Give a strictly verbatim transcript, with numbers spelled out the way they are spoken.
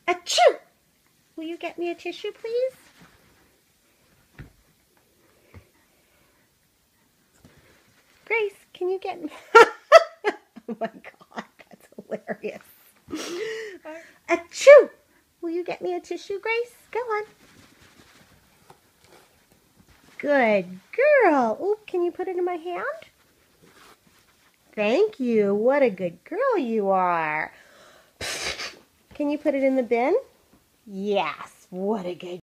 Achoo! Will you get me a tissue, please? Grace, can you get me... Oh my God, that's hilarious. Achoo! Will you get me a tissue, Grace? Go on. Good girl. Oh, can you put it in my hand? Thank you. What a good girl you are. Can you put it in the bin? Yes. What a good